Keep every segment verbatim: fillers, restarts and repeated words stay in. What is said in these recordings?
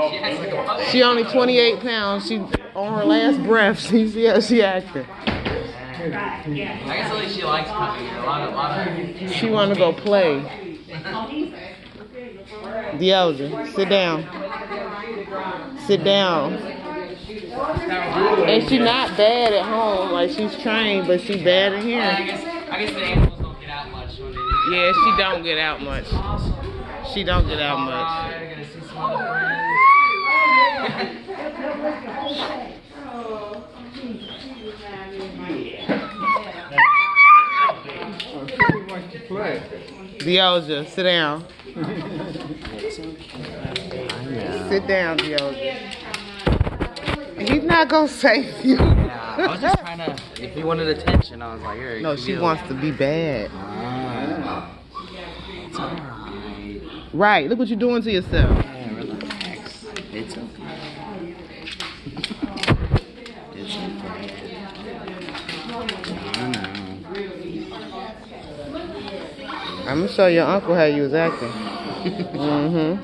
She acts like a puppy. She only twenty-eight pounds. She on her last breath. She see how she acting. I guess at least she likes puppies. A lot of, a lot of. She want to go play. Deoja, sit down. Sit down. And she not bad at home. Like she's trained, but she bad in here. I guess, I guess the animals don't get out much. When they Yeah, she don't get out much. She don't get out much. Alright, gonna see some other friends. Deoja, sit down. Sit down, Deoja. He's not gonna save you. Yeah, I was just trying to. If you wanted attention, I was like, here. No, she wants to be bad. Ah. It's alright. Right, look what you're doing to yourself. Yeah, relax. It's okay. It's okay. I know. I'm gonna show your uncle how you was acting. Mm-hmm.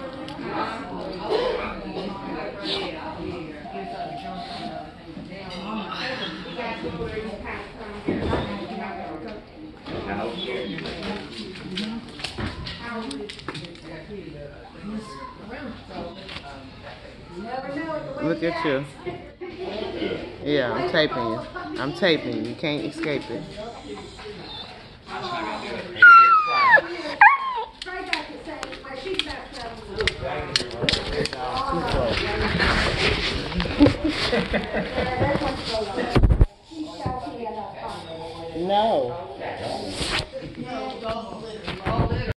Look at you. Yeah, I'm taping you. I'm taping you. You can't escape it. Too close.